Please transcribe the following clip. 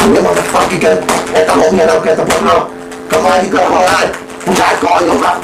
你 motherfucker 嘅，你得冇嘢啦，繼續咁咯。咁啊，呢個可能唔使改咁啦。